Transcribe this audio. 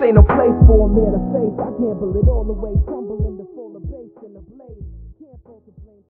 ain't no place for a man of faith. I gamble it all away, tumbling.